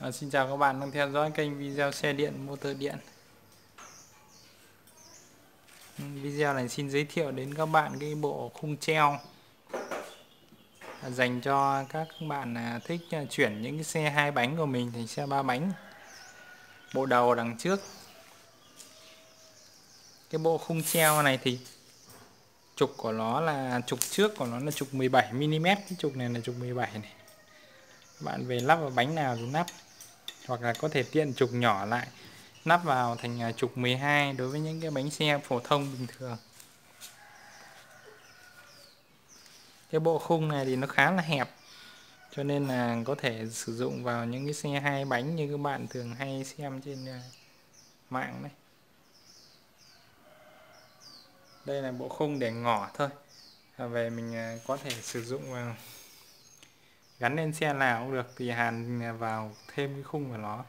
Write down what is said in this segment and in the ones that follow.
Xin chào các bạn đang theo dõi kênh video xe điện motor điện. Video này xin giới thiệu đến các bạn cái bộ khung treo dành cho các bạn thích chuyển những cái xe hai bánh của mình thành xe ba bánh. Bộ đầu đằng trước. Cái bộ khung treo này thì trục của nó là trục trước của nó là trục 17 mm, cái trục này là trục 17 này. Các bạn về lắp vào bánh nào thì lắp, hoặc là có thể tiện trục nhỏ lại lắp vào thành trục 12 đối với những cái bánh xe phổ thông bình thường. Cái bộ khung này thì nó khá là hẹp, cho nên là có thể sử dụng vào những cái xe hai bánh như các bạn thường hay xem trên mạng đấy. Đây là bộ khung để ngỏ thôi, về mình có thể sử dụng vào gắn lên xe nào cũng được, thì hàn vào thêm cái khung của nó.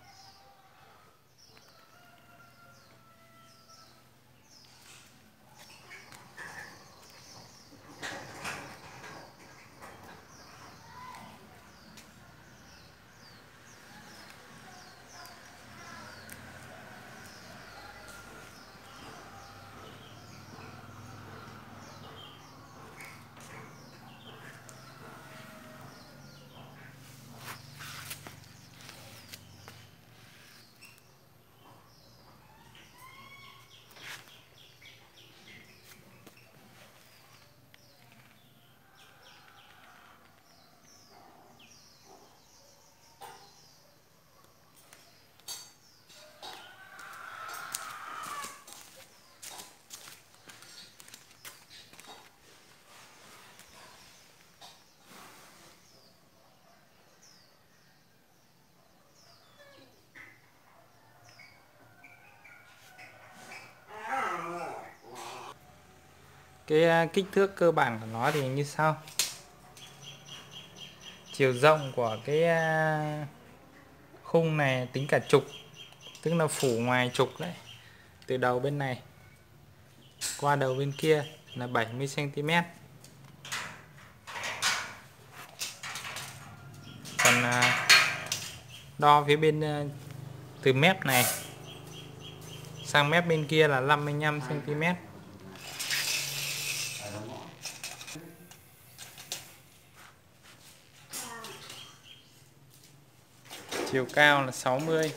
Cái kích thước cơ bản của nó thì như sau. Chiều rộng của cái khung này tính cả trục, tức là phủ ngoài trục đấy, từ đầu bên này qua đầu bên kia là 70 cm. Còn đo phía bên từ mép này sang mép bên kia là 55 cm. Chiều cao là 60.